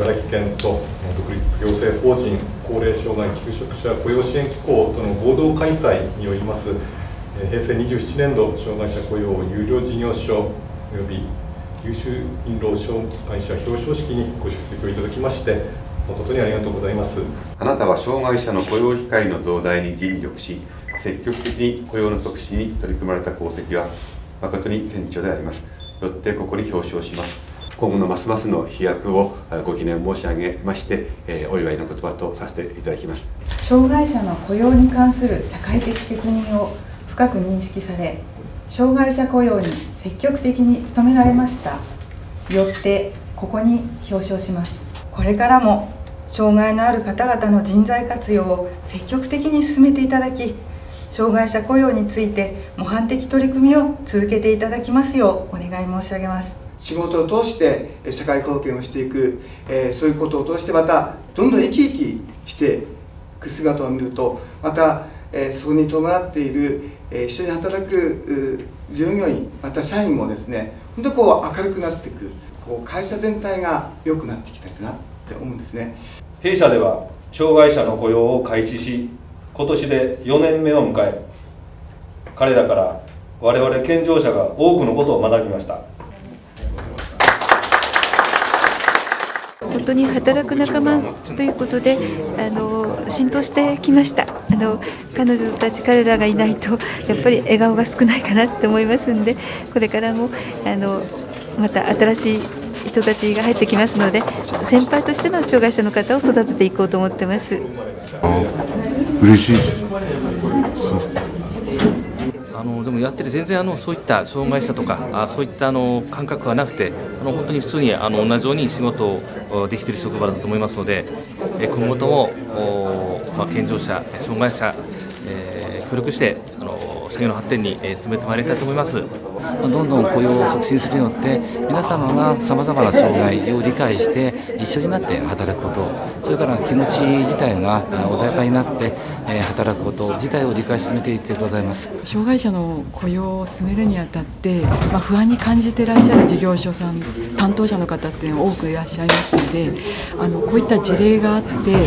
茨城県と独立行政法人高齢障害求職者雇用支援機構との合同開催によります平成27年度障害者雇用有料事業所および優秀勤労障害者表彰式にご出席をいただきまして誠にありがとうございます。 あなたは障害者の雇用機会の増大に尽力し、積極的に雇用の促進に取り組まれた功績は誠に顕著であります。よってここに表彰します。今後のますますの飛躍をご記念申し上げまして、お祝いの言葉とさせていただきます。 障害者の雇用に関する社会的責任を深く認識され、障害者雇用に積極的に努められました。よってここに表彰します。これからも障害のある方々の人材活用を積極的に進めていただき、障害者雇用について模範的取り組みを続けていただきますようお願い申し上げます。 仕事を通して社会貢献をしていく、そういうことを通してまたどんどん生き生きしていく姿を見ると、またそこに伴っている一緒に働く従業員、また社員もですね、本当に明るくなっていく、会社全体が良くなってきたかなって思うんですね。 弊社では障害者の雇用を開始し、今年で4年目を迎え、彼らから我々健常者が多くのことを学びました。 本当に働く仲間ということで浸透してきました。彼女たち彼らがいないとやっぱり笑顔が少ないかなって思いますんで、これからもまた新しい人たちが入ってきますので、先輩としての障害者の方を育てていこうと思ってます。 嬉しいです。 でもやってて全然そういった障害者とかそういった感覚はなくて、本当に普通に同じように仕事をできている職場だと思いますので、今後とも健常者、障害者、協力して社業の発展に進めてまいりたいと思います。 どんどん雇用を促進するによって皆様がさまざまな障害を理解して一緒になって働くこと、それから気持ち自体が穏やかになって働くこと自体を理解し進めていってございます。 障害者の雇用を進めるにあたって、不安に感じていらっしゃる事業所さん、担当者の方って多くいらっしゃいますので、こういった事例があって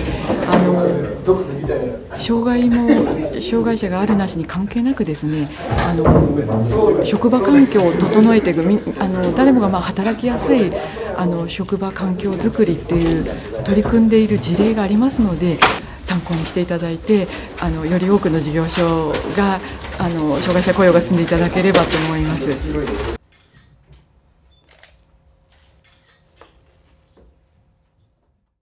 障害者があるなしに関係なくですね、職場環境を整えていく、誰もが働きやすい職場環境づくりっていう取り組んでいる事例がありますので、参考にしていただいてより多くの事業所が障害者雇用が進んでいただければと思います。